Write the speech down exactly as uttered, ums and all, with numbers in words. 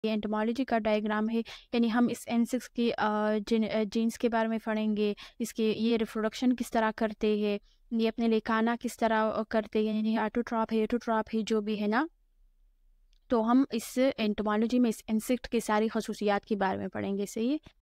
ये एंटोमोलॉजी का डायग्राम है, यानी हम इस इंसेक्ट्स की अ, जिन अ, जीन्स के बारे में पढ़ेंगे, इसके ये रिप्रोडक्शन किस तरह करते हैं, ये अपने लिए खाना किस तरह अ, करते हैं, यानी ऑटोट्रॉप है, हेटेरोट्रॉप है, जो भी है ना। तो हम इस एंटोमोलॉजी में इस इंसेक्ट की सारी खसूसियात के बारे में पढ़ेंगे, सही है।